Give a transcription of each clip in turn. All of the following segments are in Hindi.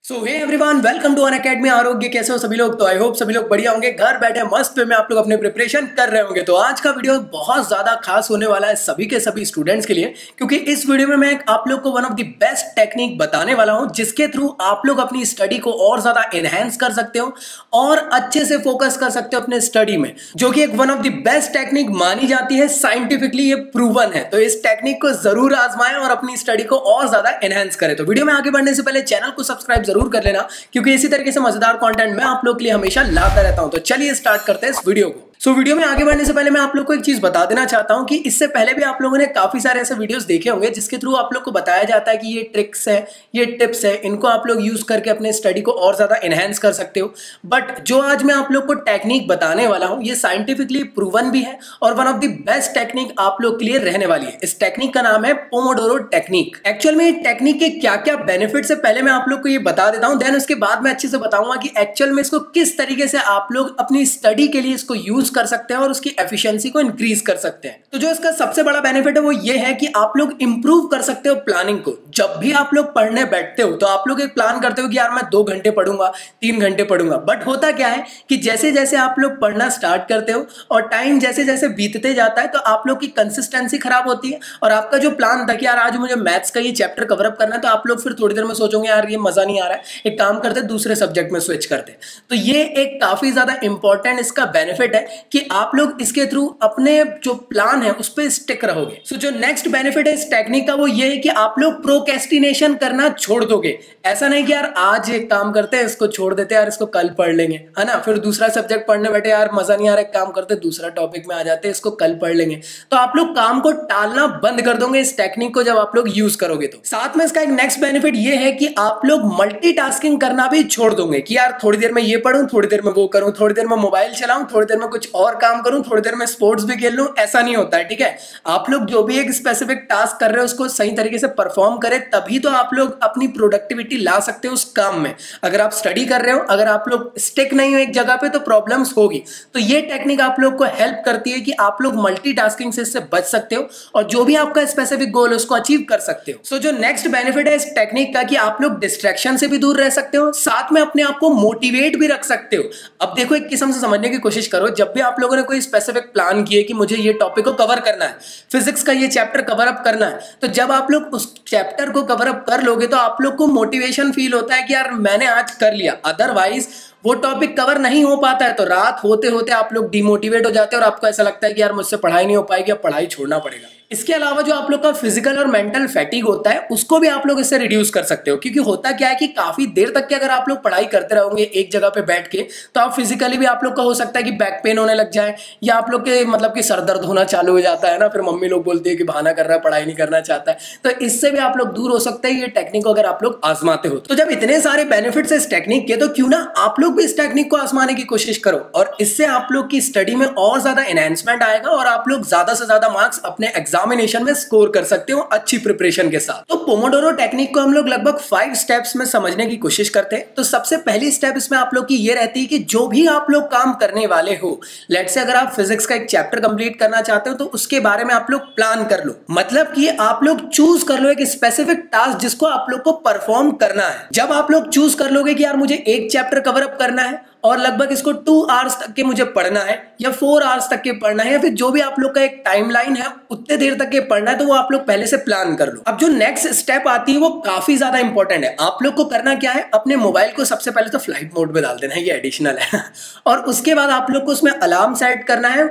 So hey everyone, welcome to Unacademy Arogya. कैसे हो सभी लोग? तो आई होप सभी लोग बढ़िया होंगे, घर बैठे मस्त वे में आप लोग अपने प्रिपरेशन कर रहे होंगे। तो आज का वीडियो बहुत ज्यादा खास होने वाला है सभी के सभी स्टूडेंट्स के लिए, क्योंकि इस वीडियो में मैं आप लोग को one of the best technique बताने वाला हूं, जिसके थ्रू आप लोग अपनी स्टडी को और ज्यादा एनहेंस कर सकते हो और अच्छे से फोकस कर सकते हो अपने स्टडी में, जो कि एक one of the best technique मानी जाती है। साइंटिफिकली ये प्रूवन है। तो इस टेक्निक को जरूर आजमाएं और अपनी स्टडी को और ज्यादा एनहेंस करें। तो वीडियो में आगे बढ़ने से पहले चैनल को सब्सक्राइब जरूर कर लेना, क्योंकि इसी तरीके से मजेदार कंटेंट मैं आप लोग के लिए हमेशा लाता रहता हूं। तो चलिए स्टार्ट करते हैं इस वीडियो को। वीडियो में आगे बढ़ने से पहले मैं आप लोग को एक चीज बता देना चाहता हूं कि इससे पहले भी आप लोगों ने काफी सारे ऐसे वीडियोस देखे होंगे जिसके थ्रू आप लोग को बताया जाता है कि ये ट्रिक्स है, ये टिप्स है, इनको आप लोग यूज करके अपने स्टडी को और ज्यादा एनहेंस कर सकते हो। बट जो आज मैं आप लोग को टेक्निक बताने वाला हूं, ये साइंटिफिकली प्रूवन भी है और one of the best technique आप लोग के लिए रहने वाली है। इस टेक्निक का नाम है पोमोडोरो टेक्निक। एक्चुअल में टेक्निक के क्या क्या बेनिफिट्स है पहले मैं आप लोग को ये बता देता हूं, देन उसके बाद मैं अच्छे से बताऊंगा कि एक्चुअल में इसको किस तरीके से आप लोग अपनी स्टडी के लिए इसको यूज कर सकते हैं और उसकी एफिशिएंसी को इंक्रीज कर सकते हैं। तो जो इसका सबसे बड़ा बेनिफिट है वो ये है कि आप लोग इंप्रूव कर सकते हो प्लानिंग को। जब भी आप लोग पढ़ने बैठते हो तो आप लोग एक प्लान करते हो कि यार मैं 2 घंटे पढ़ूंगा, 3 घंटे पढ़ूंगा। बट होता क्या है कि जैसे जैसे आप लोग पढ़ना स्टार्ट करते हो और टाइम जैसे जैसे बीतते जाता है, तो आप लोग की कंसिस्टेंसी खराब होती है और आपका जो प्लान था कि यार आज मुझे मैथ्स का ये चैप्टर कवर अप करना है, तो आप लोग फिर थोड़ी देर में सोचोगे यार ये मजा नहीं आ रहा है, एक काम करते दूसरे सब्जेक्ट में स्विच करते। तो ये एक काफी ज्यादा इंपॉर्टेंट इसका बेनिफिट है कि आप लोग इसके थ्रू अपने जो प्लान है उस पर स्टिक रहोगे। सो जो नेक्स्ट बेनिफिट है इस टेक्निक का वो ये है कि आप लोग प्रोक्रेस्टिनेशन करना छोड़ दोगे। ऐसा नहीं कि यार आज एक काम करते हैं, इसको छोड़ देते हैं, यार इसको कल पढ़ लेंगे, है ना। फिर दूसरा सब्जेक्ट पढ़ने बैठे, यार मजा नहीं आ रहा, एक काम करते दूसरा टॉपिक में आ जाते हैं, इसको कल पढ़ लेंगे। तो आप लोग काम को टालना बंद कर दोगे इस टेक्निक को जब आप लोग यूज करोगे। तो साथ में इसका एक नेक्स्ट बेनिफिट ये है कि आप लोग मल्टीटास्किंग करना भी छोड़ दोगे कि यार थोड़ी देर में ये पढ़ूं, थोड़ी देर में वो करूं, थोड़ी देर में मोबाइल चलाऊं, थोड़ी देर में कुछ और काम करूं, थोड़ी देर में स्पोर्ट्स भी खेल लूं। ऐसा नहीं होता है, ठीक है। आप लोग जो भी एक स्पेसिफिक टास्क कर रहे हो उसको सही तरीके से परफॉर्म करें, तभी तो आप लोग अपनी प्रोडक्टिविटी ला सकते हो उस काम में। अगर आप स्टडी कर रहे हो, अगर आप लोग स्टिक नहीं हो एक जगह पे, तो प्रॉब्लम्स होगी। तो ये टेक्निक आप लोग को हेल्प करती है कि आप लोग मल्टीटास्किंग से इससे बच सकते हो और जो भी आपका स्पेसिफिक गोल है उसको अचीव कर सकते हो। सो जो नेक्स्ट बेनिफिट है इस टेक्निक का कि आप लोग डिस्ट्रैक्शन से भी दूर रह सकते हो, साथ में अपने आप को मोटिवेट भी रख सकते हो। अब देखो, एक किस्म से समझने की कोशिश करो, जब भी आप लोगों ने कोई स्पेसिफिक प्लान किए कि मुझे ये टॉपिक को कवर करना है, फिजिक्स का ये चैप्टर कवर अप करना है, तो जब आप लोग उस चैप्टर को कवर अप कर लोगे तो आप लोग को मोटिवेशन फील होता है कि यार मैंने आज कर लिया। अदरवाइज वो टॉपिक कवर नहीं हो पाता है तो रात होते होते आप लोग डिमोटिवेट हो जाते हैं और आपको ऐसा लगता है कि यार मुझसे पढ़ाई नहीं हो पाएगी, अब पढ़ाई छोड़ना पड़ेगा। इसके अलावा जो आप लोग का फिजिकल और मेंटल फैटिग होता है उसको भी आप लोग इससे रिड्यूस कर सकते हो, क्योंकि होता क्या है कि काफी देर तक के अगर आप लोग पढ़ाई करते रहोगे एक जगह पे बैठ के, तो आप फिजिकली भी आप लोग का हो सकता है कि बैक पेन होने लग जाए, या आप लोग के मतलब कि सर दर्द होना चालू हो जाता है ना। फिर मम्मी लोग बोलती है कि बहाना कर रहा है, पढ़ाई नहीं करना चाहता है। तो इससे भी आप लोग दूर हो सकते हैं ये टेक्निक अगर आप लोग आजमाते हो। तो जब इतने सारे बेनिफिट्स है इस टेक्निक के, तो क्यों ना आप लोग भी इस टेक्निक को आजमाने की कोशिश करो, और इससे आप लोग की स्टडी में और ज्यादा एनहांसमेंट आएगा और आप लोग ज्यादा से ज्यादा मार्क्स अपने एग्जामिनेशन में स्कोर कर सकते हो अच्छी प्रिपरेशन के साथ। तो पोमोडोरो टेक्निक को हम लोग लगभग 5 स्टेप्स में समझने की कोशिश करते हैं। तो सबसे पहली स्टेप इसमें आप लोग की ये रहती है कि जो भी आप लोग काम करने वाले हो, लेट्स से अगर आप फिजिक्स का एक चैप्टर कंप्लीट करना चाहते हो तो उसके बारे में आप लोग प्लान कर लो। मतलब कि आप लोग चूज कर लो एक स्पेसिफिक टास्क जिसको आप लोग को परफॉर्म करना है। जब आप लोग चूज कर लोगे कि यार मुझे एक चैप्टर कवर अप करना है और लगभग इसको 2 आवर्स तक के मुझे पढ़ना है या 4 आवर्स तक के पढ़ना है, या फिर जो भी आप लोग का एक टाइमलाइन है उतने देर तक के पढ़ना है, तो वो आप लोग पहले से प्लान कर लो। अब जो नेक्स्ट स्टेप आती है वो काफी ज्यादा इंपॉर्टेंट है। आप लोग को करना क्या है, अपने मोबाइल को सबसे पहले तो फ्लाइट मोड पे डाल देना है, ये एडिशनल है और उसके बाद आप लोग को उसमें अलार्म सेट करना है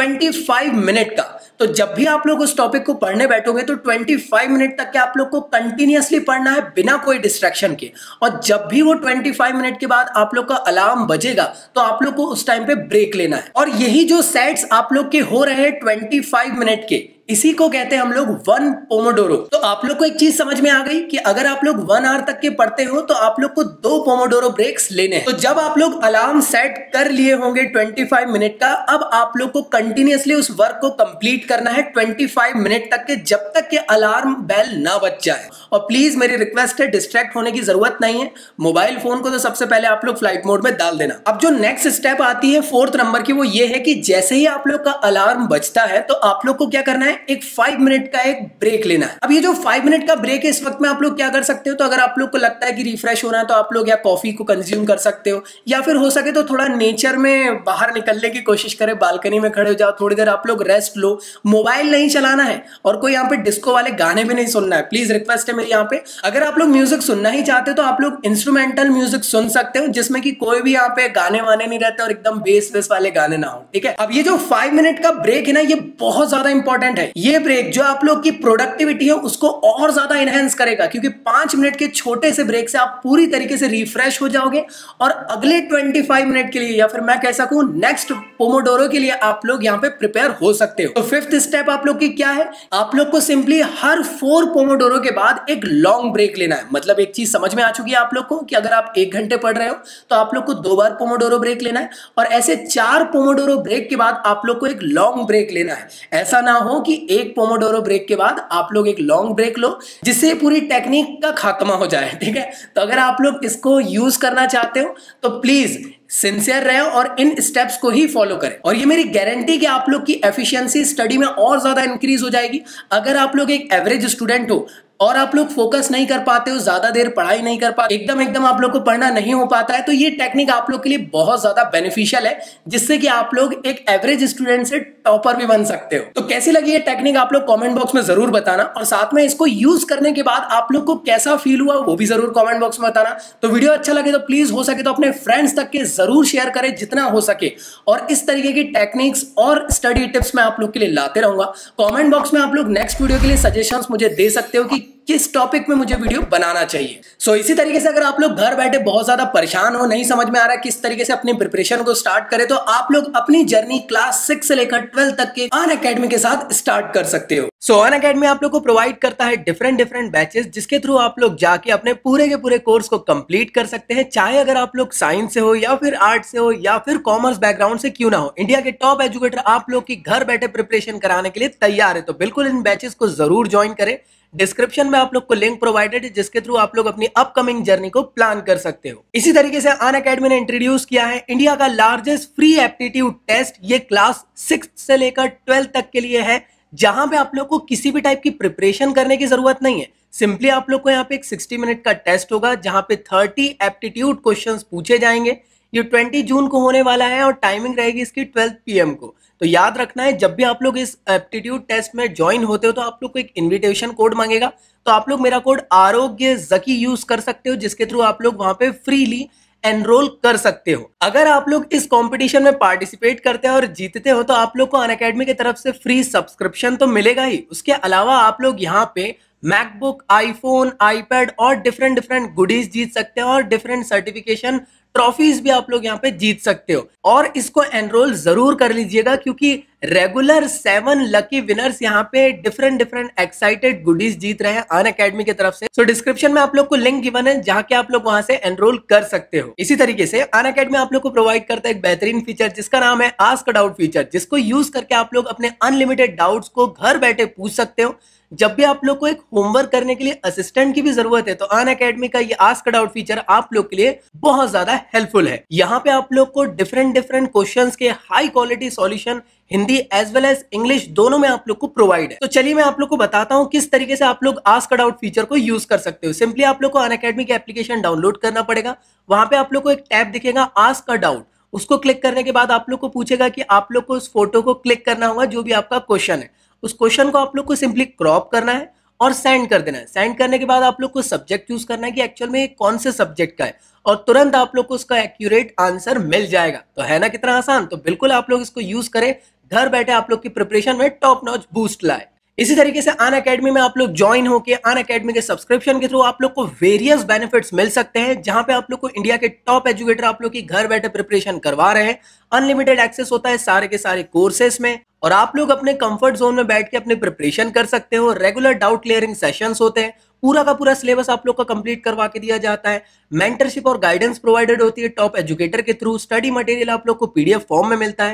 25 मिनट का। तो जब भी आप लोग उस टॉपिक को पढ़ने बैठोगे तो 25 मिनट तक के आप लोग को कंटिन्यूअसली पढ़ना है बिना कोई डिस्ट्रैक्शन के। और जब भी वो 25 मिनट के बाद आप लोग का अलार्म बजेगा तो आप लोग को उस टाइम पे ब्रेक लेना है। और यही जो सेट्स आप लोग के हो रहे हैं 25 मिनट के, इसी को कहते हैं हम लोग 1 पोमोडोरो। तो आप लोग को एक चीज समझ में आ गई कि अगर आप लोग 1 आवर तक के पढ़ते हो तो आप लोग को 2 पोमोडोरो ब्रेक्स लेने हैं। तो जब आप लोग अलार्म सेट कर लिए होंगे 25 मिनट का, अब आप लोग को कंटिन्यूअसली उस वर्क को कंप्लीट करना है 25 मिनट तक के, जब तक के अलार्म बेल ना बज जाए। और प्लीज मेरी रिक्वेस्ट है, डिस्ट्रैक्ट होने की जरूरत नहीं है। मोबाइल फोन को तो सबसे पहले आप लोग फ्लाइट मोड में डाल देना। अब जो नेक्स्ट स्टेप आती है 4th नंबर की, वो ये है कि जैसे ही आप लोग का अलार्म बजता है तो आप लोग को क्या करना है, एक 5 मिनट का एक ब्रेक लेना है। अब ये जो 5 मिनट का ब्रेक है, इस वक्त में आप लोग क्या कर सकते हो, तो अगर आप लोग को लगता है कि रिफ्रेश होना है तो आप लोग या कॉफी को कंज्यूम कर सकते हो, या फिर हो सके तो थोड़ा नेचर में बाहर निकलने की कोशिश करें, बालकनी में खड़े हो जाओ, थोड़ी देर आप लोग रेस्ट लो। मोबाइल नहीं चलाना है और कोई यहाँ पे डिस्को वाले गाने भी नहीं सुनना है, प्लीज रिक्वेस्ट है मेरी यहाँ पे। अगर आप लोग म्यूजिक सुनना ही चाहते हो तो आप लोग इंस्ट्रूमेंटल म्यूजिक सुन सकते हो, जिसमें कि कोई भी यहाँ पे गाने वाने नहीं रहते और एकदम बेस बेस वाले गाने ना हो, ठीक है। अब ये जो 5 मिनट का ब्रेक है ना, ये बहुत ज्यादा इंपॉर्टेंट है। ये ब्रेक जो आप लोग की प्रोडक्टिविटी है उसको और ज्यादा एनहांस करेगा, क्योंकि 5 मिनट के छोटे से ब्रेक से आप पूरी तरीके से रिफ्रेश हो जाओगे और अगले 25 मिनट के लिए, या फिर मैं कह सकूं नेक्स्ट पोमोडोरो के लिए आप लोग यहाँ पे प्रिपेयर हो सकते हो। तो 5th स्टेप आप लोग की क्या है, आप लोग को सिंपली हर 4 पोमोडोरो के बाद एक लॉन्ग ब्रेक लेना है। मतलब एक चीज समझ में आ चुकी है आप लोग को कि अगर आप 1 घंटे पढ़ रहे हो तो आप लोग को 2 बार पोमोडोरो ब्रेक लेना है, और ऐसे 4 पोमोडोरो ब्रेक के बाद आप लोग को एक लॉन्ग ब्रेक लेना है। ऐसा ना हो कि एक पोमोडोरो ब्रेक के बाद आप लोग एक लॉन्ग ब्रेक लो, जिससे पूरी टेक्निक का खात्मा हो जाए, ठीक है। तो अगर आप लोग इसको यूज करना चाहते हो तो प्लीज सिंसियर रहे और इन स्टेप्स को ही फॉलो करें, और ये मेरी गारंटी कि आप लोग की एफिशिएंसी स्टडी में और ज्यादा इंक्रीज हो जाएगी। अगर आप लोग एक एवरेज स्टूडेंट हो और आप लोग फोकस नहीं कर पाते हो, ज्यादा देर पढ़ाई नहीं कर पाते, एकदम आप लोग को पढ़ना नहीं हो पाता है, तो ये टेक्निक आप लोग के लिए बहुत ज्यादा बेनिफिशियल है, जिससे कि आप लोग एक एवरेज स्टूडेंट से टॉपर भी बन सकते हो। तो कैसी लगी ये टेक्निक आप लोग कमेंट बॉक्स में जरूर बताना, और साथ में इसको यूज करने के बाद आप लोग को कैसा फील हुआ वो भी जरूर कमेंट बॉक्स में बताना। तो वीडियो अच्छा लगे तो प्लीज हो सके तो अपने फ्रेंड्स तक के जरूर शेयर करें जितना हो सके, और इस तरीके की टेक्निक्स और स्टडी टिप्स मैं आप लोग के लिए लाते रहूंगा। कमेंट बॉक्स में आप लोग नेक्स्ट वीडियो के लिए सजेशंस मुझे दे सकते हो कि किस टॉपिक में मुझे वीडियो बनाना चाहिए। सो इसी तरीके से अगर आप लोग घर बैठे बहुत ज्यादा परेशान हो, नहीं समझ में आ रहा किस तरीके से अपनी प्रिपरेशन को स्टार्ट करें, तो आप लोग अपनी जर्नी क्लास 6 से लेकर 12 तक के अनअकैडमी के साथ स्टार्ट कर सकते हो। सो अनअकैडमी आप लोग को प्रोवाइड करता है डिफरेंट बैचेस, जिसके थ्रू आप लोग जाके अपने पूरे के पूरे कोर्स को कंप्लीट कर सकते हैं। चाहे अगर आप लोग साइंस से हो या फिर आर्ट से हो या फिर कॉमर्स बैकग्राउंड से क्यों ना हो, इंडिया के टॉप एजुकेटर आप लोग की घर बैठे प्रिपरेशन कराने के लिए तैयार है। तो बिल्कुल इन बैचेस को जरूर ज्वाइन करें। डिस्क्रिप्शन में आप लोग को लिंक प्रोवाइडेड है, जिसके थ्रू आप लोग अपनी अपकमिंग जर्नी को प्लान कर सकते हो। इसी तरीके से अनअकैडमी ने इंट्रोड्यूस किया है इंडिया का लार्जेस्ट फ्री एप्टीट्यूड टेस्ट। ये क्लास 6 से लेकर 12 तक के लिए है, जहां पे आप लोग को किसी भी टाइप की प्रिपरेशन करने की जरूरत नहीं है। सिंपली आप लोग को यहाँ पे एक 60 मिनट का टेस्ट होगा, जहां पे 30 एप्टीट्यूड क्वेश्चंस पूछे जाएंगे। ये 20 जून को होने वाला है और टाइमिंग रहेगी इसकी 12 PM को। तो याद रखना है, जब भी आप लोग इस एप्टीट्यूड टेस्ट में ज्वाइन होते हो तो आप लोग को एक इनविटेशन कोड मांगेगा, तो आप लोग मेरा कोड आरोग्य जकी यूज कर सकते हो, जिसके थ्रू आप लोग वहां पे फ्रीली एनरोल कर सकते हो। अगर आप लोग इस कंपटीशन में पार्टिसिपेट करते हैं और जीतते हो तो आप लोग को अनअकैडमी की तरफ से फ्री सब्सक्रिप्शन तो मिलेगा ही, उसके अलावा आप लोग यहाँ पे मैकबुक, आईफोन, आईपैड और डिफरेंट गुडीज जीत सकते हो, और डिफरेंट सर्टिफिकेशन ट्रॉफीज भी आप लोग यहाँ पे जीत सकते हो। और इसको एनरोल जरूर कर लीजिएगा, क्योंकि रेगुलर 7 लकी विनर्स यहाँ पे डिफरेंट एक्साइटेड गुडीज जीत रहे हैं अनअकैडमी की तरफ से। सो डिस्क्रिप्शन में आप लोग को लिंक गिवन है, जहाँ के आप लोग वहां से एनरोल कर सकते हो। इसी तरीके से अनअकैडमी आप लोग को प्रोवाइड करता है एक बेहतरीन फीचर, जिसका नाम है आस्क डाउट फीचर, जिसको यूज करके आप लोग अपने अनलिमिटेड डाउट्स को घर बैठे पूछ सकते हो। जब भी आप लोग को एक होमवर्क करने के लिए असिस्टेंट की भी जरूरत है, तो अनअकैडमी का ये आस्क डाउट फीचर आप लोग के लिए बहुत ज्यादा हेल्पफुल है। यहाँ पे आप लोग को डिफरेंट क्वेश्चंस के high quality solution Hindi as well as English दोनों में आप लोग को प्रोवाइड है। तो चलिए मैं आप लोग को बताता हूँ किस तरीके से आप लोग आस्क डाउट फीचर को यूज कर सकते हो। सिंपली आप लोग को अनअकैडमी की एप्लीकेशन डाउनलोड करना पड़ेगा। वहां पे आप लोग को एक टैब दिखेगा आस्क अ डाउट, उसको क्लिक करने के बाद आप लोग को पूछेगा कि आप लोग को उस फोटो को क्लिक करना होगा जो भी आपका क्वेश्चन है। उस क्वेश्चन को आप लोग को सिंपली क्रॉप करना है और सेंड कर देना है। सेंड करने के बाद आप लोग को सब्जेक्ट चूज करना है कि एक्चुअल में कौन से सब्जेक्ट का है, और तुरंत आप लोग को उसका एक्यूरेट आंसर मिल जाएगा। तो है ना कितना आसान। तो बिल्कुल आप लोग इसको यूज करें, घर बैठे आप लोग की प्रिपरेशन में टॉप नॉच बूस्ट लाए। इसी तरीके से अनअकैडमी में आप लोग ज्वाइन होके अनअकैडमी के सब्सक्रिप्शन के थ्रू आप लोग को वेरियस बेनिफिट्स मिल सकते हैं, जहां पे आप लोग को इंडिया के टॉप एजुकेटर आप लोग की घर बैठे प्रिपरेशन करवा रहे हैं। अनलिमिटेड एक्सेस होता है सारे के सारे कोर्सेस में, और आप लोग अपने कंफर्ट जोन में बैठ के अपनी प्रिपरेशन कर सकते हो। रेगुलर डाउट क्लियरिंग सेशंस होते हैं, पूरा का पूरा सिलेबस आप लोग का कंप्लीट करवा के दिया जाता है। मेंटरशिप और गाइडेंस प्रोवाइडेड होती है टॉप एजुकेटर के थ्रू। स्टडी मटेरियल आप लोग को PDF फॉर्म में मिलता है।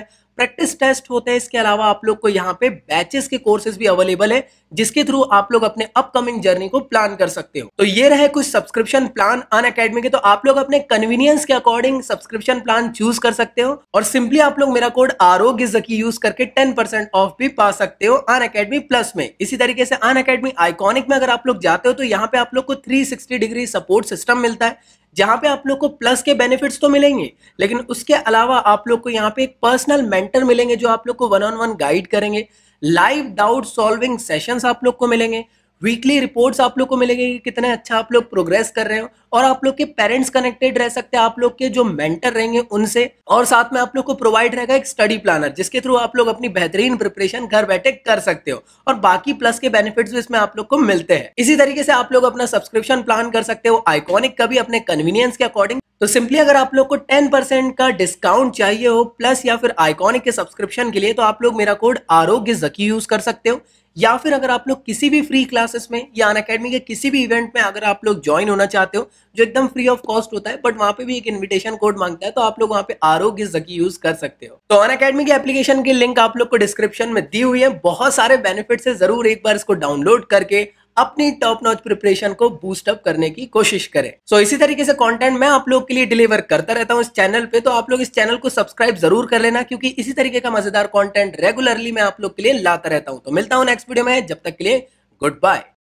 प्रैक्टिस टेस्ट होते हैं। इसके अलावा आप लोग को यहाँ पे बैचेस के कोर्सेज भी अवेलेबल है, जिसके थ्रू आप लोग अपने अपकमिंग जर्नी को प्लान कर सकते हो। तो ये रहे कुछ सब्सक्रिप्शन प्लान अनअकैडमी के। तो आप लोग अपने कन्वीनियंस के अकॉर्डिंग सब्सक्रिप्शन प्लान चूज कर सकते हो और सिंपली आप लोग मेरा कोड आरोग्य जकी यूज करके 10% ऑफ भी पा सकते हो अनअकैडमी प्लस में। इसी तरीके से अनअकैडमी आइकॉनिक में अगर आप लोग जाते हो तो यहाँ पे आप लोग को 360 डिग्री सपोर्ट सिस्टम मिलता है, जहां पे आप लोग को प्लस के बेनिफिट्स तो मिलेंगे, लेकिन उसके अलावा आप लोग को यहाँ पे एक पर्सनल मेंटर मिलेंगे जो आप लोग को 1-on-1 गाइड करेंगे। लाइव डाउट सॉल्विंग सेशंस आप लोग को मिलेंगे। वीकली रिपोर्ट्स आप लोग को मिलेंगे कि कितने अच्छा आप लोग प्रोग्रेस कर रहे हो, और आप लोग के पेरेंट्स कनेक्टेड रह सकते हैं आप लोग के जो मेंटर रहेंगे उनसे। और साथ में आप लोग को प्रोवाइड रहेगा एक स्टडी प्लानर, जिसके थ्रू आप लोग अपनी बेहतरीन प्रिपरेशन घर बैठे कर सकते हो, और बाकी प्लस के बेनिफिट्स भी इसमें आप लोग को मिलते हैं। इसी तरीके से आप लोग अपना सब्सक्रिप्शन प्लान कर सकते हो आइकॉनिक का भी अपने कन्वीनियंस के अकॉर्डिंग। तो सिंपली अगर आप लोग को 10% का डिस्काउंट चाहिए हो प्लस या फिर आइकॉनिक के सब्सक्रिप्शन के लिए, तो आप लोग मेरा कोड आरोग्य जकी यूज कर सकते हो। या फिर अगर आप लोग किसी भी फ्री क्लासेस में या अनअकैडमी के किसी भी इवेंट में अगर आप लोग ज्वाइन होना चाहते हो जो एकदम फ्री ऑफ कॉस्ट होता है, बट वहां पे भी एक इनविटेशन कोड मांगता है, तो आप लोग वहां पे आरोग्य जकी यूज कर सकते हो। तो अनअकैडमी के एप्लीकेशन की लिंक आप लोग को डिस्क्रिप्शन में दी हुई है। बहुत सारे बेनिफिट्स है, जरूर एक बार इसको डाउनलोड करके अपनी टॉप नॉच प्रिपरेशन को बूस्ट अप करने की कोशिश करें। सो इसी तरीके से कंटेंट मैं आप लोग के लिए डिलीवर करता रहता हूं इस चैनल पे, तो आप लोग इस चैनल को सब्सक्राइब जरूर कर लेना, क्योंकि इसी तरीके का मजेदार कंटेंट रेगुलरली मैं आप लोग के लिए लाता रहता हूं। तो मिलता हूं नेक्स्ट वीडियो में, जब तक के लिए गुड बाय।